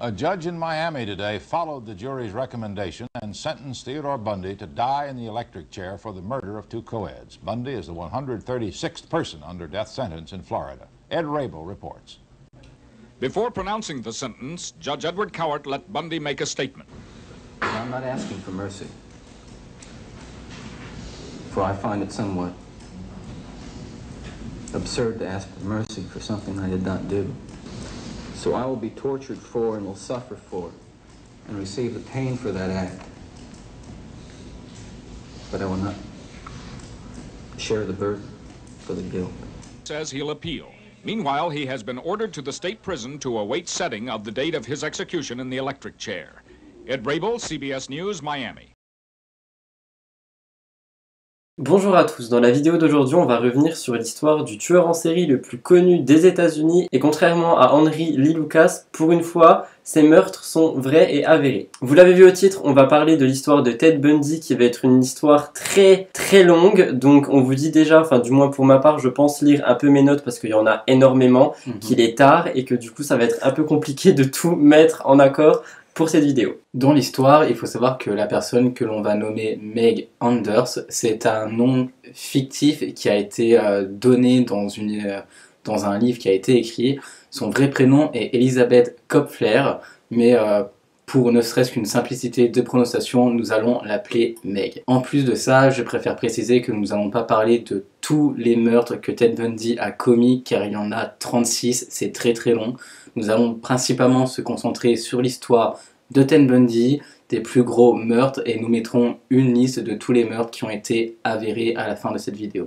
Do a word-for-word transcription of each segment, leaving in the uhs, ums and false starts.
A judge in Miami today followed the jury's recommendation and sentenced Theodore Bundy to die in the electric chair for the murder of two co-eds. Bundy is the one hundred thirty-sixth person under death sentence in Florida. Ed Rabel reports. Before pronouncing the sentence, Judge Edward Cowart let Bundy make a statement. I'm not asking for mercy, for I find it somewhat absurd to ask for mercy for something I did not do. So I will be tortured for and will suffer for and receive the pain for that act. But I will not share the burden for the guilt. Says he'll appeal. Meanwhile, he has been ordered to the state prison to await setting of the date of his execution in the electric chair. Ed Rabel, C B S News, Miami. Bonjour à tous, dans la vidéo d'aujourd'hui on va revenir sur l'histoire du tueur en série le plus connu des États-Unis et contrairement à Henry Lee Lucas, pour une fois, ces meurtres sont vrais et avérés. Vous l'avez vu au titre, on va parler de l'histoire de Ted Bundy qui va être une histoire très très longue, donc on vous dit déjà, enfin du moins pour ma part, je pense lire un peu mes notes parce qu'il y en a énormément, mm-hmm. qu'il est tard et que du coup ça va être un peu compliqué de tout mettre en accord pour cette vidéo. Dans l'histoire, il faut savoir que la personne que l'on va nommer Meg Anders, c'est un nom fictif qui a été euh, donné dans, une, euh, dans un livre qui a été écrit. Son vrai prénom est Elizabeth Kopfler, mais euh, pour ne serait-ce qu'une simplicité de prononciation, nous allons l'appeler Meg. En plus de ça, je préfère préciser que nous n'allons pas parler de tous les meurtres que Ted Bundy a commis, car il y en a trente-six, c'est très très long. Nous allons principalement se concentrer sur l'histoire de Ted Bundy, des plus gros meurtres, et nous mettrons une liste de tous les meurtres qui ont été avérés à la fin de cette vidéo.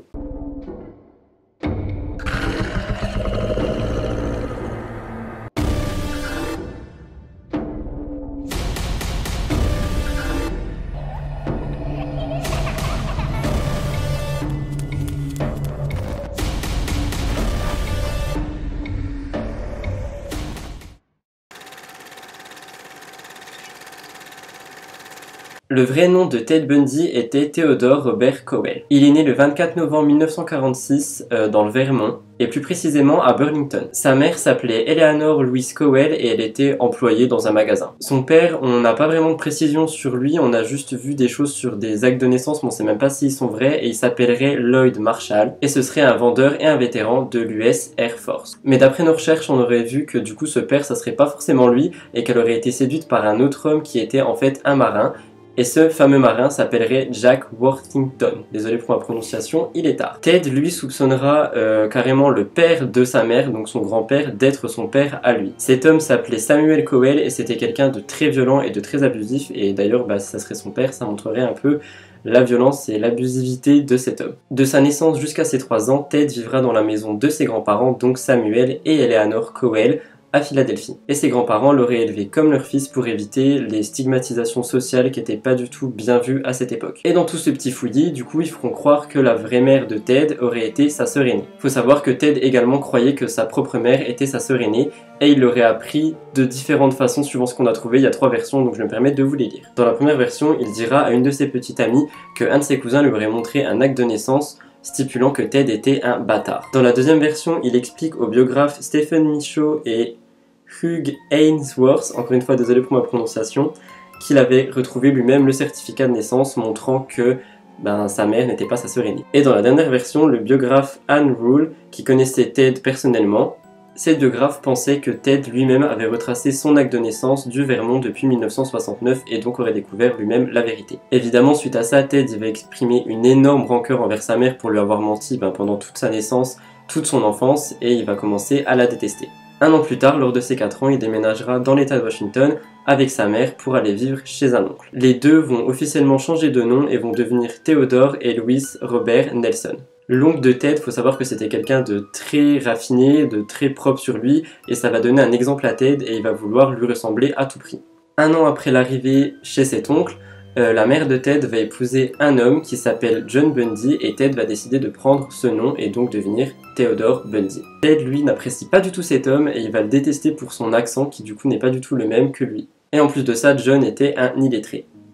Le vrai nom de Ted Bundy était Theodore Robert Cowell. Il est né le vingt-quatre novembre mille neuf cent quarante-six euh, dans le Vermont, et plus précisément à Burlington. Sa mère s'appelait Eleanor Louise Cowell et elle était employée dans un magasin. Son père, on n'a pas vraiment de précision sur lui, on a juste vu des choses sur des actes de naissance, mais on sait même pas s'ils sont vrais, et il s'appellerait Lloyd Marshall, et ce serait un vendeur et un vétéran de l'U S Air Force. Mais d'après nos recherches, on aurait vu que du coup ce père, ça serait pas forcément lui, et qu'elle aurait été séduite par un autre homme qui était en fait un marin, et ce fameux marin s'appellerait Jack Worthington. Désolé pour ma prononciation, il est tard. Ted, lui, soupçonnera euh, carrément le père de sa mère, donc son grand-père, d'être son père à lui. Cet homme s'appelait Samuel Cowell et c'était quelqu'un de très violent et de très abusif, et d'ailleurs, bah, si ça serait son père, ça montrerait un peu la violence et l'abusivité de cet homme. De sa naissance jusqu'à ses trois ans, Ted vivra dans la maison de ses grands-parents, donc Samuel et Eleanor Cowell, à Philadelphie. Et ses grands-parents l'auraient élevé comme leur fils pour éviter les stigmatisations sociales qui n'étaient pas du tout bien vues à cette époque. Et dans tout ce petit fouillis, du coup, ils feront croire que la vraie mère de Ted aurait été sa sœur aînée. Faut savoir que Ted également croyait que sa propre mère était sa sœur aînée, et il l'aurait appris de différentes façons suivant ce qu'on a trouvé. Il y a trois versions, donc je me permets de vous les lire. Dans la première version, il dira à une de ses petites amies que un de ses cousins lui aurait montré un acte de naissance stipulant que Ted était un bâtard. Dans la deuxième version, il explique aux biographes Stephen Michaud et Hugh Ainsworth, encore une fois désolé pour ma prononciation, qu'il avait retrouvé lui-même le certificat de naissance montrant que ben, sa mère n'était pas sa sœur aînée. Et dans la dernière version, le biographe Anne Rule, qui connaissait Ted personnellement, ces biographes pensaient que Ted lui-même avait retracé son acte de naissance du Vermont depuis mille neuf cent soixante-neuf et donc aurait découvert lui-même la vérité. Évidemment, suite à ça, Ted il va exprimer une énorme rancœur envers sa mère pour lui avoir menti ben, pendant toute sa naissance, toute son enfance, et il va commencer à la détester. Un an plus tard, lors de ses quatre ans, il déménagera dans l'état de Washington avec sa mère pour aller vivre chez un oncle. Les deux vont officiellement changer de nom et vont devenir Theodore et Louis Robert Nelson. L'oncle de Ted, faut savoir que c'était quelqu'un de très raffiné, de très propre sur lui, et ça va donner un exemple à Ted et il va vouloir lui ressembler à tout prix. Un an après l'arrivée chez cet oncle, Euh, la mère de Ted va épouser un homme qui s'appelle John Bundy et Ted va décider de prendre ce nom et donc devenir Theodore Bundy. Ted lui n'apprécie pas du tout cet homme et il va le détester pour son accent qui du coup n'est pas du tout le même que lui. Et en plus de ça, John était un illettré.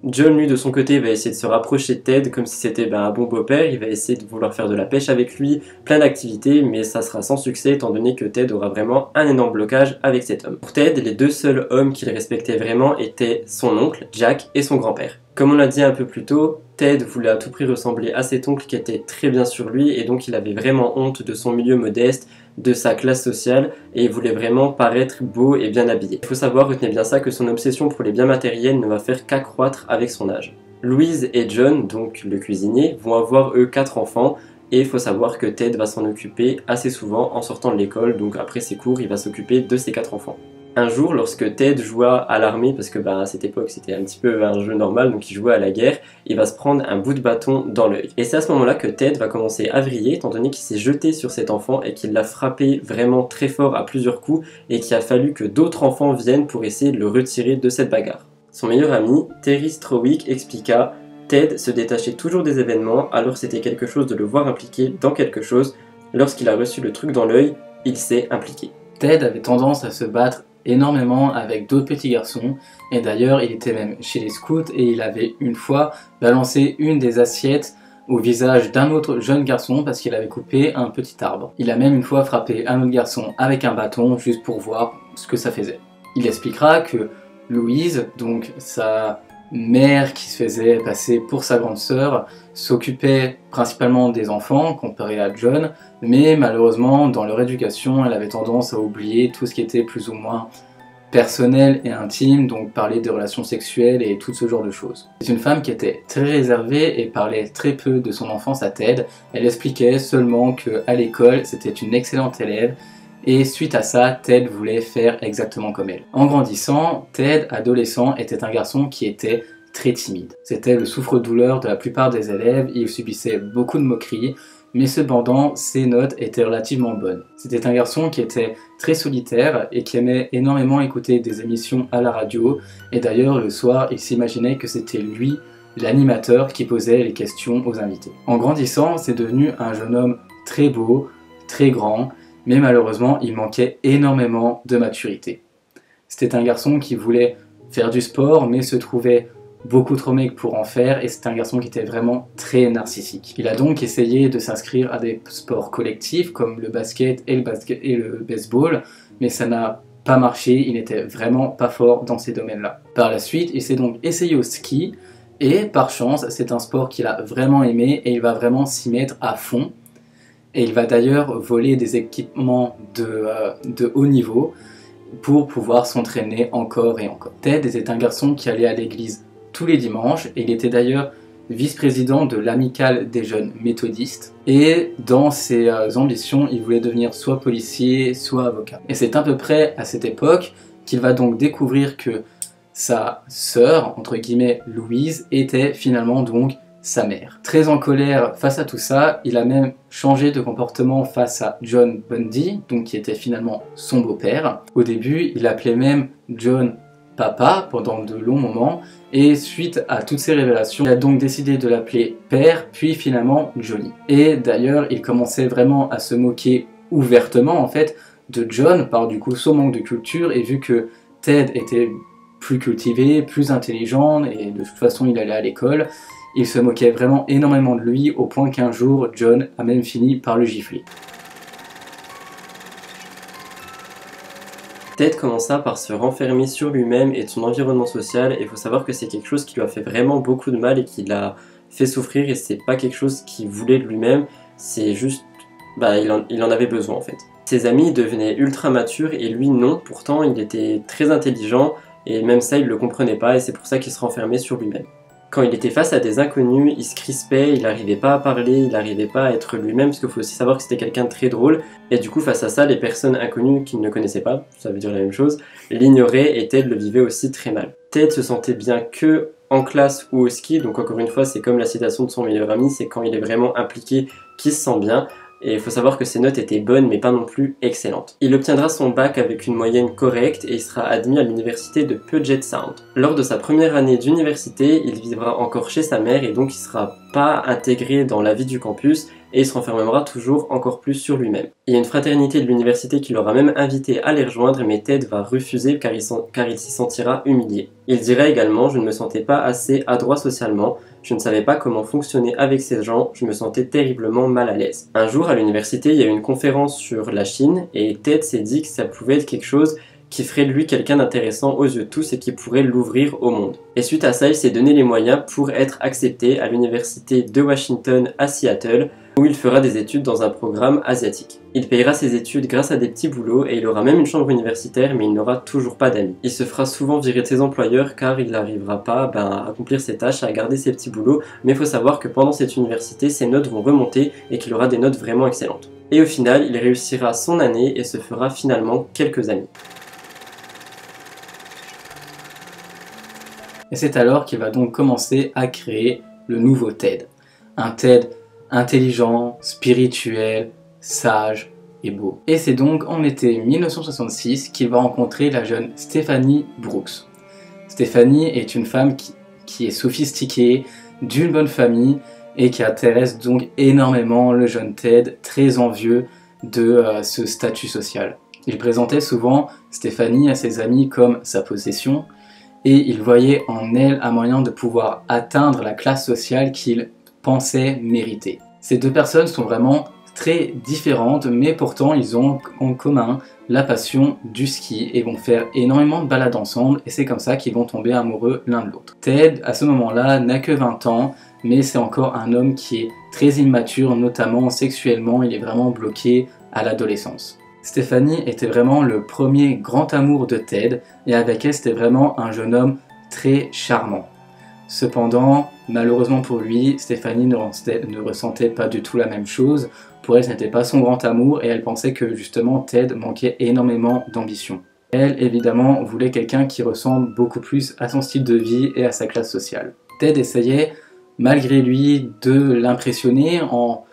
John, lui, de son côté, va essayer de se rapprocher de Ted comme si c'était ben, un bon beau-père. Il va essayer de vouloir faire de la pêche avec lui, plein d'activités, mais ça sera sans succès étant donné que Ted aura vraiment un énorme blocage avec cet homme. Pour Ted, les deux seuls hommes qu'il respectait vraiment étaient son oncle, Jack, et son grand-père. Comme on l'a dit un peu plus tôt, Ted voulait à tout prix ressembler à cet oncle qui était très bien sur lui et donc il avait vraiment honte de son milieu modeste, de sa classe sociale et il voulait vraiment paraître beau et bien habillé. Il faut savoir, retenez bien ça, que son obsession pour les biens matériels ne va faire qu'accroître avec son âge. Louise et John, donc le cuisinier, vont avoir eux quatre enfants et il faut savoir que Ted va s'en occuper assez souvent en sortant de l'école, donc après ses cours il va s'occuper de ses quatre enfants. Un jour, lorsque Ted joua à l'armée, parce que bah, à cette époque c'était un petit peu un jeu normal, donc il jouait à la guerre, il va se prendre un bout de bâton dans l'œil. Et c'est à ce moment-là que Ted va commencer à vriller, étant donné qu'il s'est jeté sur cet enfant et qu'il l'a frappé vraiment très fort à plusieurs coups, et qu'il a fallu que d'autres enfants viennent pour essayer de le retirer de cette bagarre. Son meilleur ami, Terry Strowick, expliqua « Ted se détachait toujours des événements, alors c'était quelque chose de le voir impliqué dans quelque chose. Lorsqu'il a reçu le truc dans l'œil, il s'est impliqué. » Ted avait tendance à se battre énormément avec d'autres petits garçons et d'ailleurs il était même chez les scouts et il avait une fois balancé une des assiettes au visage d'un autre jeune garçon parce qu'il avait coupé un petit arbre. Il a même une fois frappé un autre garçon avec un bâton juste pour voir ce que ça faisait. Il expliquera que Louise, donc sa mère qui se faisait passer pour sa grande sœur, s'occupait principalement des enfants comparé à John, mais malheureusement dans leur éducation elle avait tendance à oublier tout ce qui était plus ou moins personnel et intime, donc parler des relations sexuelles et tout ce genre de choses. C'est une femme qui était très réservée et parlait très peu de son enfance à Ted. Elle expliquait seulement qu'à l'école c'était une excellente élève et suite à ça, Ted voulait faire exactement comme elle. En grandissant, Ted, adolescent, était un garçon qui était très timide. C'était le souffre-douleur de la plupart des élèves, il subissait beaucoup de moqueries, mais cependant, ses notes étaient relativement bonnes. C'était un garçon qui était très solitaire et qui aimait énormément écouter des émissions à la radio, et d'ailleurs, le soir, il s'imaginait que c'était lui, l'animateur, qui posait les questions aux invités. En grandissant, c'est devenu un jeune homme très beau, très grand, mais malheureusement, il manquait énormément de maturité. C'était un garçon qui voulait faire du sport, mais se trouvait beaucoup trop maigre pour en faire, et c'est un garçon qui était vraiment très narcissique. Il a donc essayé de s'inscrire à des sports collectifs, comme le basket et le, basket et le baseball, mais ça n'a pas marché, il n'était vraiment pas fort dans ces domaines-là. Par la suite, il s'est donc essayé au ski, et par chance, c'est un sport qu'il a vraiment aimé, et il va vraiment s'y mettre à fond. Et il va d'ailleurs voler des équipements de, euh, de haut niveau pour pouvoir s'entraîner encore et encore. Ted était un garçon qui allait à l'église tous les dimanches et il était d'ailleurs vice-président de l'amicale des jeunes méthodistes. Et dans ses euh, ambitions, il voulait devenir soit policier, soit avocat. Et c'est à peu près à cette époque qu'il va donc découvrir que sa sœur, entre guillemets Louise, était finalement donc sa mère. Très en colère face à tout ça, il a même changé de comportement face à John Bundy, donc qui était finalement son beau-père. Au début, il appelait même John papa pendant de longs moments, et suite à toutes ces révélations, il a donc décidé de l'appeler père, puis finalement Johnny. Et d'ailleurs, il commençait vraiment à se moquer ouvertement en fait de John par du coup son manque de culture, et vu que Ted était plus cultivé, plus intelligent, et de toute façon il allait à l'école, il se moquait vraiment énormément de lui, au point qu'un jour, John a même fini par le gifler. Ted commença par se renfermer sur lui-même et de son environnement social, et il faut savoir que c'est quelque chose qui lui a fait vraiment beaucoup de mal et qui l'a fait souffrir, et c'est pas quelque chose qu'il voulait de lui-même, c'est juste, bah il en, il en avait besoin en fait. Ses amis devenaient ultra matures et lui non, pourtant il était très intelligent, et même ça il le comprenait pas, et c'est pour ça qu'il se renfermait sur lui-même. Quand il était face à des inconnus, il se crispait, il n'arrivait pas à parler, il n'arrivait pas à être lui-même, parce qu'il faut aussi savoir que c'était quelqu'un de très drôle, et du coup face à ça, les personnes inconnues qu'il ne connaissait pas, ça veut dire la même chose, l'ignoraient, et Ted le vivait aussi très mal. Ted se sentait bien que en classe ou au ski, donc encore une fois c'est comme la citation de son meilleur ami, c'est quand il est vraiment impliqué qu'il se sent bien. et il faut savoir que ses notes étaient bonnes mais pas non plus excellentes. Il obtiendra son bac avec une moyenne correcte et il sera admis à l'université de Puget Sound. Lors de sa première année d'université, il vivra encore chez sa mère et donc il sera pas intégré dans la vie du campus et il se renfermera toujours encore plus sur lui-même. Il y a une fraternité de l'université qui l'aura même invité à les rejoindre, mais Ted va refuser car il, car il s'y sentira humilié. Il dira également « Je ne me sentais pas assez adroit socialement, je ne savais pas comment fonctionner avec ces gens, je me sentais terriblement mal à l'aise. » Un jour à l'université, il y a eu une conférence sur la Chine et Ted s'est dit que ça pouvait être quelque chose qui ferait de lui quelqu'un d'intéressant aux yeux de tous et qui pourrait l'ouvrir au monde. Et suite à ça, il s'est donné les moyens pour être accepté à l'université de Washington à Seattle, où il fera des études dans un programme asiatique. Il payera ses études grâce à des petits boulots et il aura même une chambre universitaire, mais il n'aura toujours pas d'amis. Il se fera souvent virer de ses employeurs car il n'arrivera pas ben, à accomplir ses tâches, à garder ses petits boulots, mais il faut savoir que pendant cette université, ses notes vont remonter et qu'il aura des notes vraiment excellentes. Et au final, il réussira son année et se fera finalement quelques amis. Et c'est alors qu'il va donc commencer à créer le nouveau Ted. Un Ted intelligent, spirituel, sage et beau. Et c'est donc en été mille neuf cent soixante-six qu'il va rencontrer la jeune Stephanie Brooks. Stephanie est une femme qui, qui est sophistiquée, d'une bonne famille et qui intéresse donc énormément le jeune Ted, très envieux de euh, ce statut social. Il présentait souvent Stephanie à ses amis comme sa possession et il voyait en elle un moyen de pouvoir atteindre la classe sociale qu'il pensait mériter. Ces deux personnes sont vraiment très différentes, mais pourtant ils ont en commun la passion du ski et vont faire énormément de balades ensemble et c'est comme ça qu'ils vont tomber amoureux l'un de l'autre. Ted, à ce moment-là, n'a que vingt ans, mais c'est encore un homme qui est très immature, notamment sexuellement, il est vraiment bloqué à l'adolescence. Stephanie était vraiment le premier grand amour de Ted et avec elle c'était vraiment un jeune homme très charmant. Cependant, malheureusement pour lui, Stephanie ne ressentait, ne ressentait pas du tout la même chose. Pour elle, ce n'était pas son grand amour et elle pensait que justement Ted manquait énormément d'ambition. Elle, évidemment, voulait quelqu'un qui ressemble beaucoup plus à son style de vie et à sa classe sociale. Ted essayait, malgré lui, de l'impressionner en,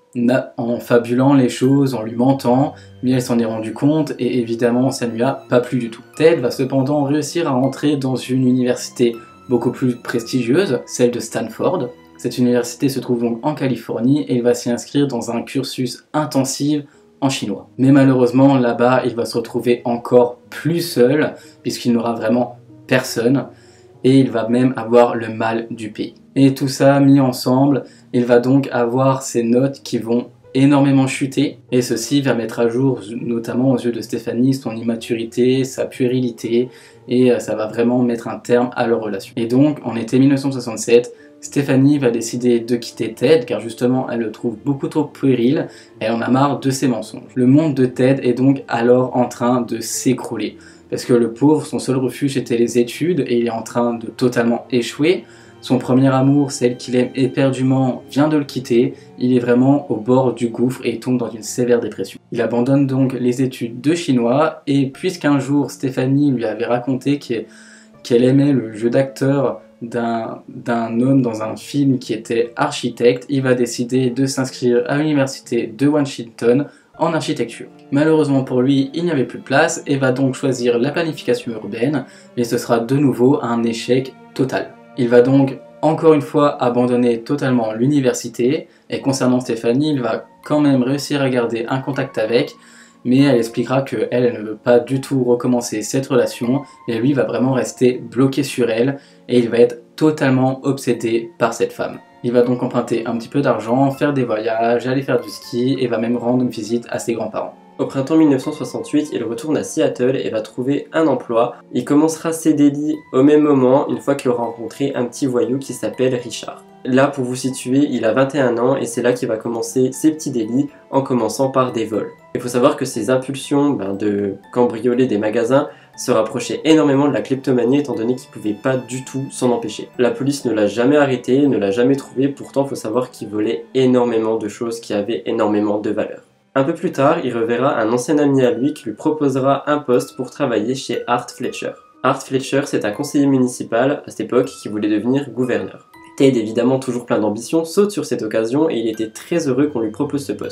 en fabulant les choses, en lui mentant, mais elle s'en est rendue compte et évidemment, ça ne lui a pas plu du tout. Ted va cependant réussir à entrer dans une université beaucoup plus prestigieuse, celle de Stanford. Cette université se trouve donc en Californie et il va s'y inscrire dans un cursus intensif en chinois. Mais malheureusement, là-bas, il va se retrouver encore plus seul puisqu'il n'aura vraiment personne et il va même avoir le mal du pays. Et tout ça mis ensemble, il va donc avoir ses notes qui vont énormément chuter et ceci va mettre à jour notamment aux yeux de Stephanie son immaturité, sa puérilité et ça va vraiment mettre un terme à leur relation. Et donc en été mille neuf cent soixante-sept, Stephanie va décider de quitter Ted car justement elle le trouve beaucoup trop puéril et elle en a marre de ses mensonges. Le monde de Ted est donc alors en train de s'écrouler parce que le pauvre, son seul refuge était les études et il est en train de totalement échouer. Son premier amour, celle qu'il aime éperdument, vient de le quitter. Il est vraiment au bord du gouffre et il tombe dans une sévère dépression. Il abandonne donc les études de chinois et puisqu'un jour Stephanie lui avait raconté qu'elle aimait le jeu d'acteur d'un d'un homme dans un film qui était architecte, il va décider de s'inscrire à l'université de Washington en architecture. Malheureusement pour lui, il n'y avait plus de place et va donc choisir la planification urbaine, mais ce sera de nouveau un échec total. Il va donc encore une fois abandonner totalement l'université et concernant Stephanie, il va quand même réussir à garder un contact avec, mais elle expliquera qu'elle elle ne veut pas du tout recommencer cette relation et lui va vraiment rester bloqué sur elle et il va être totalement obsédé par cette femme. Il va donc emprunter un petit peu d'argent, faire des voyages, aller faire du ski et va même rendre une visite à ses grands-parents. Au printemps mille neuf cent soixante-huit, il retourne à Seattle et va trouver un emploi. Il commencera ses délits au même moment, une fois qu'il aura rencontré un petit voyou qui s'appelle Richard. Là, pour vous situer, il a vingt et un ans et c'est là qu'il va commencer ses petits délits en commençant par des vols. Il faut savoir que ses impulsions ben, de cambrioler des magasins se rapprochaient énormément de la kleptomanie étant donné qu'il ne pouvait pas du tout s'en empêcher. La police ne l'a jamais arrêté, ne l'a jamais trouvé, pourtant il faut savoir qu'il volait énormément de choses qui avaient énormément de valeur. Un peu plus tard, il reverra un ancien ami à lui qui lui proposera un poste pour travailler chez Art Fletcher. Art Fletcher, c'est un conseiller municipal à cette époque qui voulait devenir gouverneur. Ted, évidemment toujours plein d'ambition, saute sur cette occasion et il était très heureux qu'on lui propose ce poste.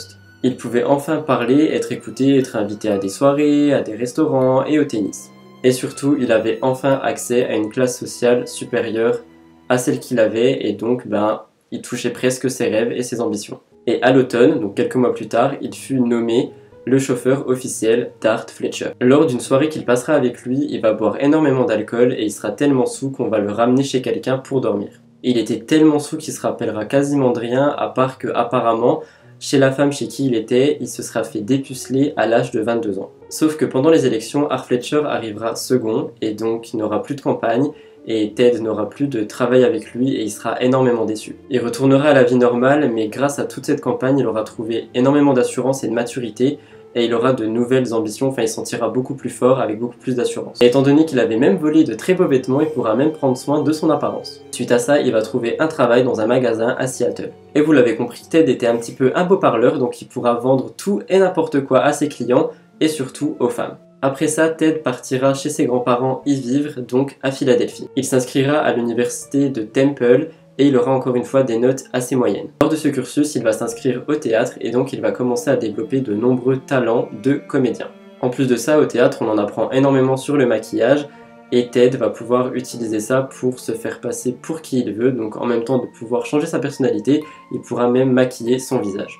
Il pouvait enfin parler, être écouté, être invité à des soirées, à des restaurants et au tennis. Et surtout, il avait enfin accès à une classe sociale supérieure à celle qu'il avait et donc ben, il touchait presque ses rêves et ses ambitions. Et à l'automne, donc quelques mois plus tard, il fut nommé le chauffeur officiel d'Art Fletcher. Lors d'une soirée qu'il passera avec lui, il va boire énormément d'alcool et il sera tellement saoul qu'on va le ramener chez quelqu'un pour dormir. Il était tellement saoul qu'il se rappellera quasiment de rien, à part que apparemment, chez la femme chez qui il était, il se sera fait dépuceler à l'âge de vingt-deux ans. Sauf que pendant les élections, Art Fletcher arrivera second et donc il n'aura plus de campagne et Ted n'aura plus de travail avec lui et il sera énormément déçu. Il retournera à la vie normale, mais grâce à toute cette campagne, il aura trouvé énormément d'assurance et de maturité et il aura de nouvelles ambitions, enfin il se sentira beaucoup plus fort avec beaucoup plus d'assurance. Et étant donné qu'il avait même volé de très beaux vêtements, il pourra même prendre soin de son apparence. Suite à ça, il va trouver un travail dans un magasin à Seattle. Et vous l'avez compris, Ted était un petit peu un beau parleur, donc il pourra vendre tout et n'importe quoi à ses clients et surtout aux femmes. Après ça, Ted partira chez ses grands-parents y vivre, donc à Philadelphie. Il s'inscrira à l'université de Temple et il aura encore une fois des notes assez moyennes. Lors de ce cursus, il va s'inscrire au théâtre et donc il va commencer à développer de nombreux talents de comédien. En plus de ça, au théâtre, on en apprend énormément sur le maquillage et Ted va pouvoir utiliser ça pour se faire passer pour qui il veut, donc en même temps de pouvoir changer sa personnalité, il pourra même maquiller son visage.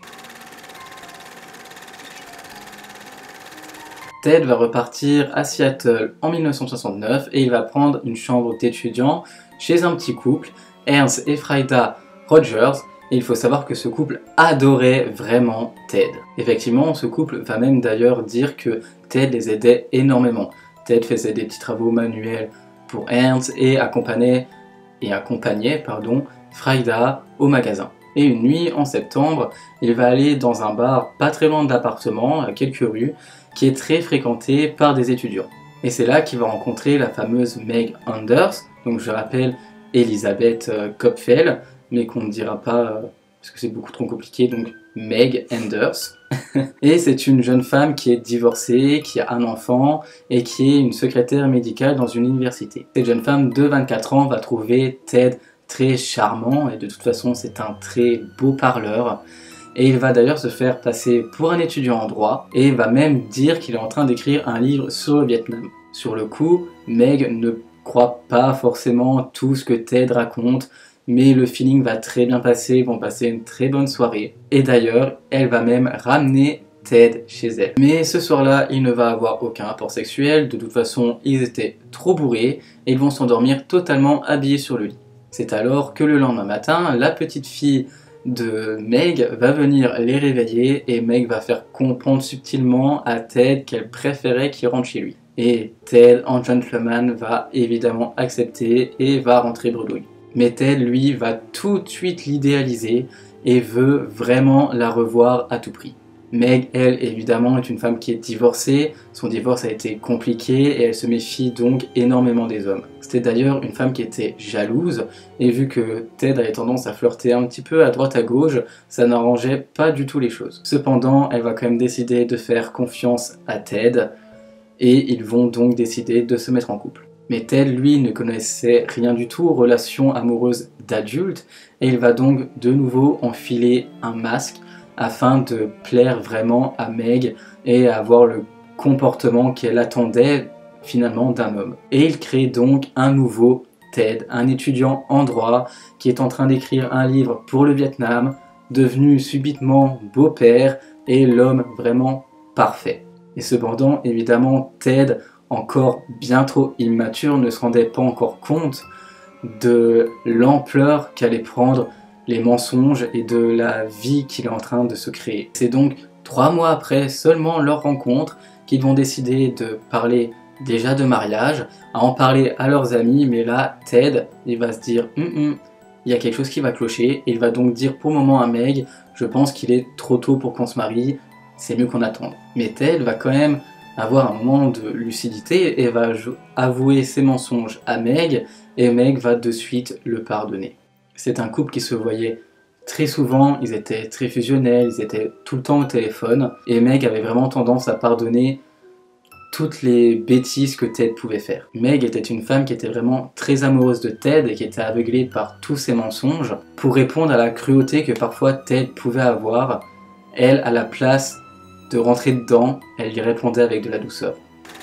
Ted va repartir à Seattle en mille neuf cent soixante-neuf et il va prendre une chambre d'étudiant chez un petit couple, Ernst et Frida Rogers, et il faut savoir que ce couple adorait vraiment Ted. Effectivement, ce couple va même d'ailleurs dire que Ted les aidait énormément. Ted faisait des petits travaux manuels pour Ernst et accompagnait, et accompagnait pardon, Frida au magasin. Et une nuit, en septembre, il va aller dans un bar pas très loin de l'appartement, à quelques rues, qui est très fréquenté par des étudiants. Et c'est là qu'il va rencontrer la fameuse Meg Anders, donc je rappelle Elisabeth Kopfel, mais qu'on ne dira pas euh, parce que c'est beaucoup trop compliqué, donc Meg Anders. Et c'est une jeune femme qui est divorcée, qui a un enfant et qui est une secrétaire médicale dans une université. Cette jeune femme de vingt-quatre ans va trouver Ted très charmant et de toute façon c'est un très beau parleur. Et il va d'ailleurs se faire passer pour un étudiant en droit et va même dire qu'il est en train d'écrire un livre sur le Vietnam. Sur le coup, Meg ne croit pas forcément tout ce que Ted raconte, mais le feeling va très bien passer, ils vont passer une très bonne soirée. Et d'ailleurs, elle va même ramener Ted chez elle. Mais ce soir-là, il ne va avoir aucun rapport sexuel, de toute façon, ils étaient trop bourrés et ils vont s'endormir totalement habillés sur le lit. C'est alors que le lendemain matin, la petite fille de Meg va venir les réveiller et Meg va faire comprendre subtilement à Ted qu'elle préférait qu'il rentre chez lui. Et Ted, en gentleman, va évidemment accepter et va rentrer bredouille. Mais Ted, lui, va tout de suite l'idéaliser et veut vraiment la revoir à tout prix. Meg, elle, évidemment, est une femme qui est divorcée, son divorce a été compliqué et elle se méfie donc énormément des hommes. C'était d'ailleurs une femme qui était jalouse, et vu que Ted avait tendance à flirter un petit peu à droite à gauche, ça n'arrangeait pas du tout les choses. Cependant, elle va quand même décider de faire confiance à Ted, et ils vont donc décider de se mettre en couple. Mais Ted, lui, ne connaissait rien du tout aux relations amoureuses d'adultes, et il va donc de nouveau enfiler un masque afin de plaire vraiment à Meg et avoir le comportement qu'elle attendait finalement d'un homme. Et il crée donc un nouveau Ted, un étudiant en droit qui est en train d'écrire un livre pour le Vietnam, devenu subitement beau-père et l'homme vraiment parfait. Et cependant, évidemment, Ted, encore bien trop immature, ne se rendait pas encore compte de l'ampleur qu'allait prendre les mensonges et de la vie qu'il est en train de se créer. C'est donc trois mois après seulement leur rencontre qu'ils vont décider de parler déjà de mariage, à en parler à leurs amis, mais là, Ted, il va se dire hum, hum, il y a quelque chose qui va clocher, et il va donc dire pour le moment à Meg, je pense qu'il est trop tôt pour qu'on se marie, c'est mieux qu'on attende. Mais Ted va quand même avoir un moment de lucidité et va avouer ses mensonges à Meg, et Meg va de suite le pardonner. C'est un couple qui se voyait très souvent, ils étaient très fusionnels, ils étaient tout le temps au téléphone, et Meg avait vraiment tendance à pardonner toutes les bêtises que Ted pouvait faire. Meg était une femme qui était vraiment très amoureuse de Ted et qui était aveuglée par tous ses mensonges. Pour répondre à la cruauté que parfois Ted pouvait avoir, Elle, à la place de rentrer dedans, elle lui répondait avec de la douceur.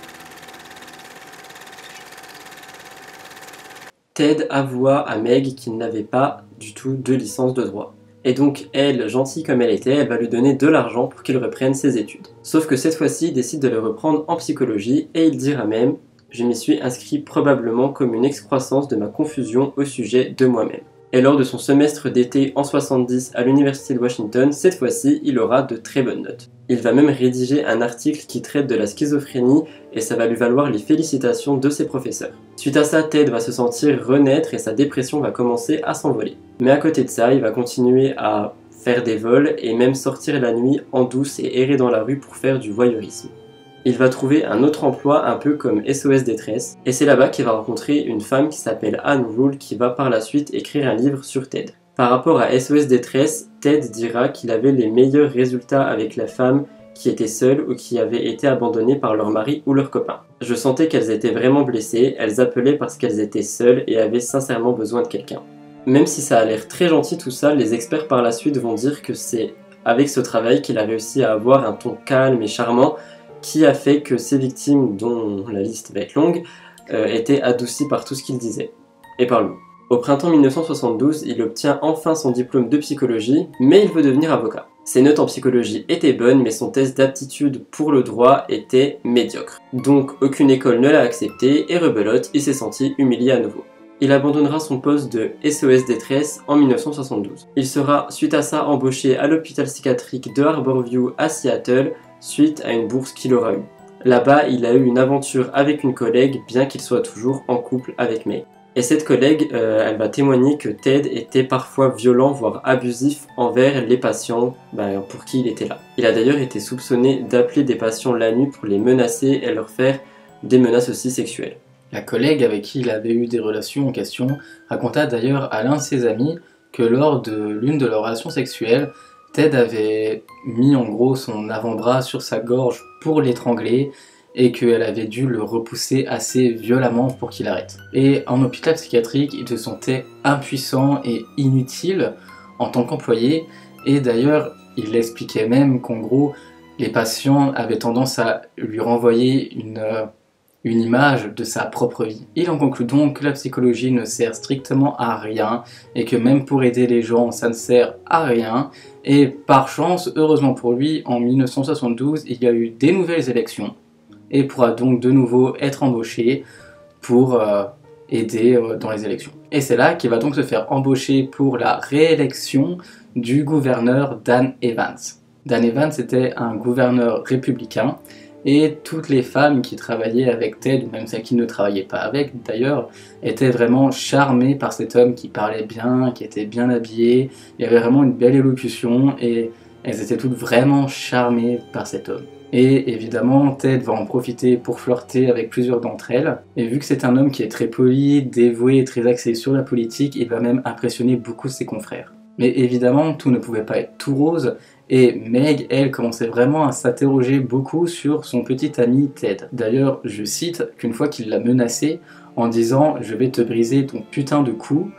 Ted avoua à Meg qu'il n'avait pas du tout de licence de droit. Et donc elle, gentille comme elle était, elle va lui donner de l'argent pour qu'il reprenne ses études. Sauf que cette fois-ci, il décide de le reprendre en psychologie et il dira même « Je m'y suis inscrit probablement comme une excroissance de ma confusion au sujet de moi-même ». Et lors de son semestre d'été en soixante-dix à l'université de Washington, cette fois-ci, il aura de très bonnes notes. Il va même rédiger un article qui traite de la schizophrénie et ça va lui valoir les félicitations de ses professeurs. Suite à ça, Ted va se sentir renaître et sa dépression va commencer à s'envoler. Mais à côté de ça, il va continuer à faire des vols et même sortir la nuit en douce et errer dans la rue pour faire du voyeurisme. Il va trouver un autre emploi un peu comme S O S détresse, et c'est là-bas qu'il va rencontrer une femme qui s'appelle Anne Rule qui va par la suite écrire un livre sur Ted. Par rapport à S O S détresse, Ted dira qu'il avait les meilleurs résultats avec la femme qui était seule ou qui avait été abandonnée par leur mari ou leur copain. Je sentais qu'elles étaient vraiment blessées, elles appelaient parce qu'elles étaient seules et avaient sincèrement besoin de quelqu'un. Même si ça a l'air très gentil tout ça, les experts par la suite vont dire que c'est avec ce travail qu'il a réussi à avoir un ton calme et charmant qui a fait que ses victimes, dont la liste va être longue, euh, étaient adoucies par tout ce qu'il disait, et par lui. Au printemps mille neuf cent soixante-douze, il obtient enfin son diplôme de psychologie, mais il veut devenir avocat. Ses notes en psychologie étaient bonnes, mais son test d'aptitude pour le droit était médiocre. Donc aucune école ne l'a accepté, et rebelote, il s'est senti humilié à nouveau. Il abandonnera son poste de S O S détresse en mille neuf cent soixante-douze. Il sera, suite à ça, embauché à l'hôpital psychiatrique de Harborview à Seattle, suite à une bourse qu'il aura eue. Là-bas, il a eu une aventure avec une collègue, bien qu'il soit toujours en couple avec Meg. Et cette collègue, euh, elle va témoigner que Ted était parfois violent, voire abusif envers les patients bah, pour qui il était là. Il a d'ailleurs été soupçonné d'appeler des patients la nuit pour les menacer et leur faire des menaces aussi sexuelles. La collègue avec qui il avait eu des relations en question raconta d'ailleurs à l'un de ses amis que lors de l'une de leurs relations sexuelles, Ted avait mis en gros son avant-bras sur sa gorge pour l'étrangler et qu'elle avait dû le repousser assez violemment pour qu'il arrête. Et en hôpital psychiatrique, il se sentait impuissant et inutile en tant qu'employé, et d'ailleurs il expliquait même qu'en gros les patients avaient tendance à lui renvoyer une, euh, une image de sa propre vie. Il en conclut donc que la psychologie ne sert strictement à rien et que même pour aider les gens ça ne sert à rien. Et par chance, heureusement pour lui, en mille neuf cent soixante-douze, il y a eu des nouvelles élections et pourra donc de nouveau être embauché pour euh, aider euh, dans les élections. Et c'est là qu'il va donc se faire embaucher pour la réélection du gouverneur Dan Evans. Dan Evans était un gouverneur républicain et toutes les femmes qui travaillaient avec Ted, ou même celles qui ne travaillaient pas avec d'ailleurs, étaient vraiment charmées par cet homme qui parlait bien, qui était bien habillé, il y avait vraiment une belle élocution et elles étaient toutes vraiment charmées par cet homme. Et évidemment, Ted va en profiter pour flirter avec plusieurs d'entre elles, et vu que c'est un homme qui est très poli, dévoué et très axé sur la politique, il va même impressionner beaucoup ses confrères. Mais évidemment, tout ne pouvait pas être tout rose, et Meg, elle, commençait vraiment à s'interroger beaucoup sur son petit ami Ted. D'ailleurs, je cite qu'une fois qu'il l'a menacé en disant « Je vais te briser ton putain de cou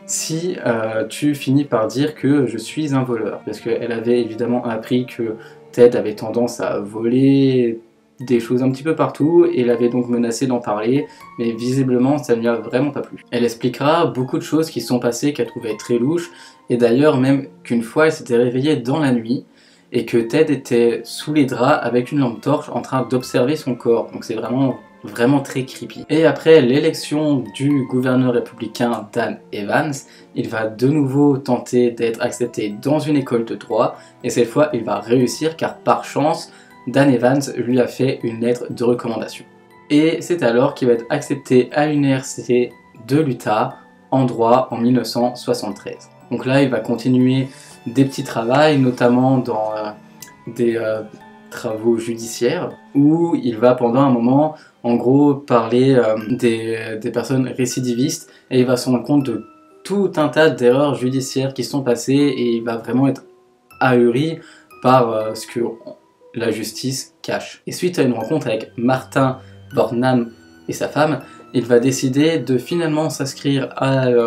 si euh, tu finis par dire que je suis un voleur ». Parce qu'elle avait évidemment appris que Ted avait tendance à voler des choses un petit peu partout et l'avait donc menacé d'en parler, mais visiblement ça ne lui a vraiment pas plu. Elle expliquera beaucoup de choses qui sont passées qu'elle trouvait très louches, et d'ailleurs même qu'une fois elle s'était réveillée dans la nuit et que Ted était sous les draps avec une lampe torche en train d'observer son corps, donc c'est vraiment vraiment très creepy. Et après l'élection du gouverneur républicain Dan Evans, il va de nouveau tenter d'être accepté dans une école de droit, et cette fois il va réussir car par chance, Dan Evans lui a fait une lettre de recommandation. Et c'est alors qu'il va être accepté à l'université de l'Utah en droit en mille neuf cent soixante-treize. Donc là il va continuer des petits travaux, notamment dans euh, des euh, travaux judiciaires, où il va pendant un moment en gros parler euh, des, des personnes récidivistes, et il va se rendre compte de tout un tas d'erreurs judiciaires qui sont passées, et il va vraiment être ahuri par euh, ce que la justice cache. Et suite à une rencontre avec Martin Bornham et sa femme, il va décider de finalement s'inscrire à euh,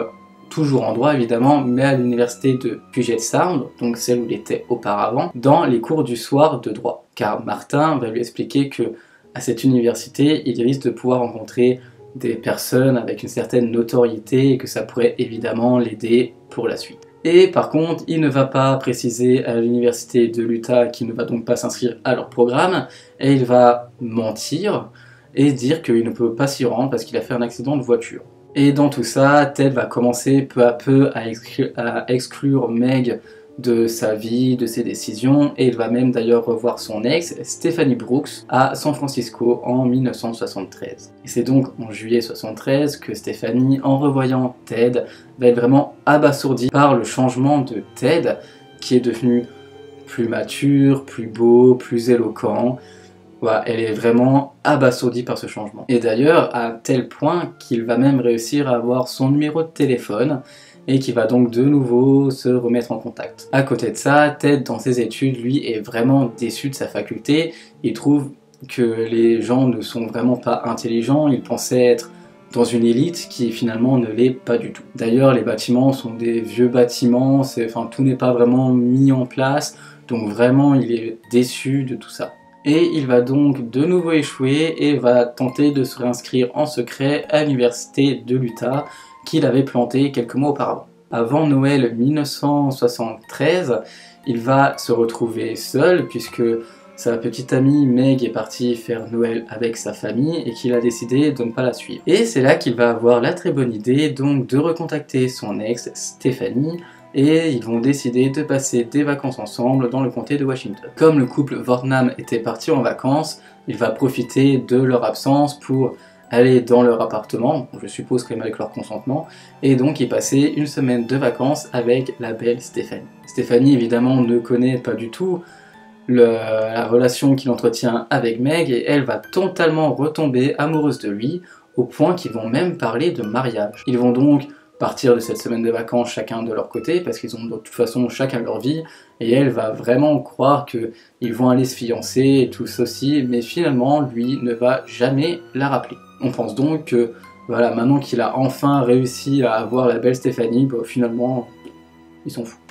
toujours en droit évidemment, mais à l'université de Puget Sound, donc celle où il était auparavant, dans les cours du soir de droit. Car Martin va lui expliquer que à cette université, il risque de pouvoir rencontrer des personnes avec une certaine notoriété et que ça pourrait évidemment l'aider pour la suite. Et par contre, il ne va pas préciser à l'université de l'Utah qu'il ne va donc pas s'inscrire à leur programme, et il va mentir et dire qu'il ne peut pas s'y rendre parce qu'il a fait un accident de voiture. Et dans tout ça, Ted va commencer peu à peu à exclure, à exclure Meg de sa vie, de ses décisions, et il va même d'ailleurs revoir son ex, Stephanie Brooks, à San Francisco en mille neuf cent soixante-treize. Et c'est donc en juillet soixante-treize que Stephanie, en revoyant Ted, va être vraiment abasourdie par le changement de Ted, qui est devenu plus mature, plus beau, plus éloquent. Voilà, elle est vraiment abasourdie par ce changement. Et d'ailleurs, à tel point qu'il va même réussir à avoir son numéro de téléphone, et qui va donc de nouveau se remettre en contact. À côté de ça, Ted, dans ses études, lui, est vraiment déçu de sa faculté. Il trouve que les gens ne sont vraiment pas intelligents, il pensait être dans une élite qui finalement ne l'est pas du tout. D'ailleurs, les bâtiments sont des vieux bâtiments, enfin, tout n'est pas vraiment mis en place, donc vraiment, il est déçu de tout ça. Et il va donc de nouveau échouer et va tenter de se réinscrire en secret à l'université de l'Utah, qu'il avait planté quelques mois auparavant. Avant Noël mille neuf cent soixante-treize, il va se retrouver seul puisque sa petite amie Meg est partie faire Noël avec sa famille et qu'il a décidé de ne pas la suivre. Et c'est là qu'il va avoir la très bonne idée donc de recontacter son ex Stephanie, et ils vont décider de passer des vacances ensemble dans le comté de Washington. Comme le couple Vornam était parti en vacances, il va profiter de leur absence pour aller dans leur appartement, je suppose quand même avec leur consentement, et donc y passer une semaine de vacances avec la belle Stéphanie. Stéphanie évidemment ne connaît pas du tout le, la relation qu'il entretient avec Meg, et elle va totalement retomber amoureuse de lui, au point qu'ils vont même parler de mariage. Ils vont donc partir de cette semaine de vacances chacun de leur côté, parce qu'ils ont de toute façon chacun leur vie, et elle va vraiment croire qu'ils vont aller se fiancer et tout ceci, mais finalement lui ne va jamais la rappeler. On pense donc que, voilà, maintenant qu'il a enfin réussi à avoir la belle Stéphanie, bah, finalement, ils s'en foutent.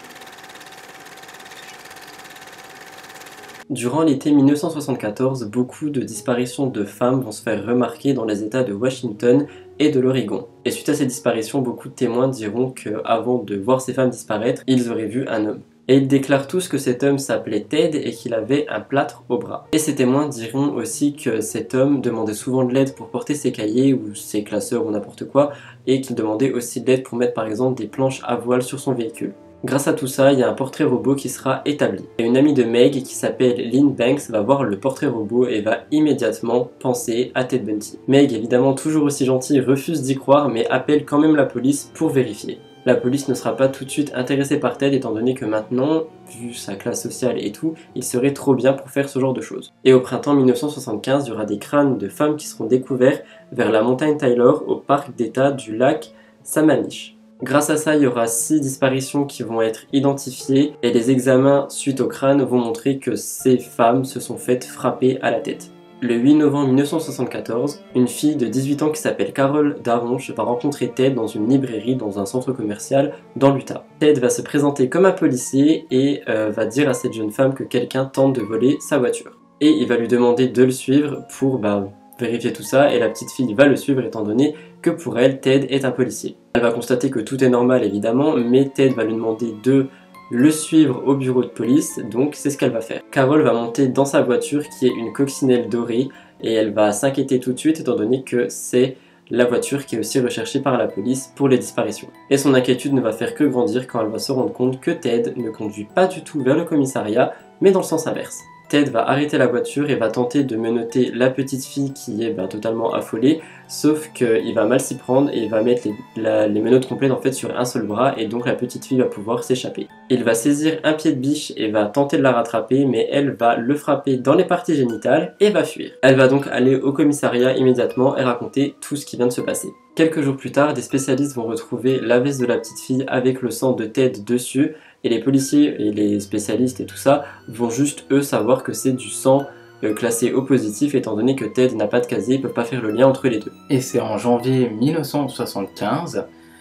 Durant l'été mille neuf cent soixante-quatorze, beaucoup de disparitions de femmes vont se faire remarquer dans les états de Washington et de l'Oregon. Et suite à ces disparitions, beaucoup de témoins diront qu'avant de voir ces femmes disparaître, ils auraient vu un homme. Et ils déclarent tous que cet homme s'appelait Ted et qu'il avait un plâtre au bras. Et ces témoins diront aussi que cet homme demandait souvent de l'aide pour porter ses cahiers ou ses classeurs ou n'importe quoi, et qu'il demandait aussi de l'aide pour mettre par exemple des planches à voile sur son véhicule. Grâce à tout ça, il y a un portrait robot qui sera établi. Et une amie de Meg qui s'appelle Lynn Banks va voir le portrait robot et va immédiatement penser à Ted Bundy. Meg, évidemment toujours aussi gentille, refuse d'y croire mais appelle quand même la police pour vérifier. La police ne sera pas tout de suite intéressée par Ted étant donné que maintenant, vu sa classe sociale et tout, il serait trop bien pour faire ce genre de choses. Et au printemps mille neuf cent soixante-quinze, il y aura des crânes de femmes qui seront découverts vers la montagne Taylor au parc d'état du lac Sammamish. Grâce à ça, il y aura six disparitions qui vont être identifiées et les examens suite au crâne vont montrer que ces femmes se sont faites frapper à la tête. Le huit novembre mille neuf cent soixante-quatorze, une fille de dix-huit ans qui s'appelle Carol Daronche va rencontrer Ted dans une librairie dans un centre commercial dans l'Utah. Ted va se présenter comme un policier et euh, va dire à cette jeune femme que quelqu'un tente de voler sa voiture. Et il va lui demander de le suivre pour bah, vérifier tout ça, et la petite fille va le suivre étant donné que pour elle, Ted est un policier. Elle va constater que tout est normal évidemment, mais Ted va lui demander de le suivre au bureau de police, donc c'est ce qu'elle va faire. Carol va monter dans sa voiture qui est une coccinelle dorée et elle va s'inquiéter tout de suite étant donné que c'est la voiture qui est aussi recherchée par la police pour les disparitions. Et son inquiétude ne va faire que grandir quand elle va se rendre compte que Ted ne conduit pas du tout vers le commissariat, mais dans le sens inverse. Ted va arrêter la voiture et va tenter de menotter la petite fille qui est ben, totalement affolée, sauf qu'il va mal s'y prendre et il va mettre les, la, les menottes complètes en fait sur un seul bras et donc la petite fille va pouvoir s'échapper. Il va saisir un pied de biche et va tenter de la rattraper, mais elle va le frapper dans les parties génitales et va fuir. Elle va donc aller au commissariat immédiatement et raconter tout ce qui vient de se passer. Quelques jours plus tard, des spécialistes vont retrouver la veste de la petite fille avec le sang de Ted dessus, et les policiers et les spécialistes et tout ça vont juste eux savoir que c'est du sang euh, classé au positif étant donné que Ted n'a pas de casier, ils peuvent pas faire le lien entre les deux. Et c'est en janvier mille neuf cent soixante-quinze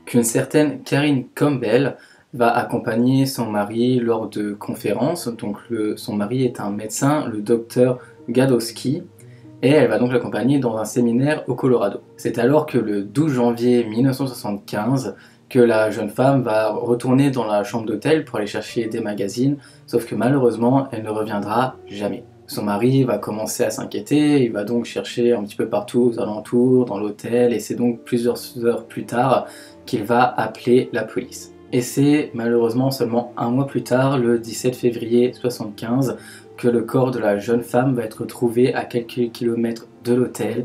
qu'une certaine Karine Campbell va accompagner son mari lors de conférences. Donc le, son mari est un médecin, le docteur Gadowski, et elle va donc l'accompagner dans un séminaire au Colorado. C'est alors que le douze janvier mille neuf cent soixante-quinze que la jeune femme va retourner dans la chambre d'hôtel pour aller chercher des magazines, sauf que malheureusement elle ne reviendra jamais. Son mari va commencer à s'inquiéter, il va donc chercher un petit peu partout aux alentours, dans l'hôtel, et c'est donc plusieurs heures plus tard qu'il va appeler la police. Et c'est malheureusement seulement un mois plus tard, le dix-sept février soixante-quinze, que le corps de la jeune femme va être trouvé à quelques kilomètres de l'hôtel.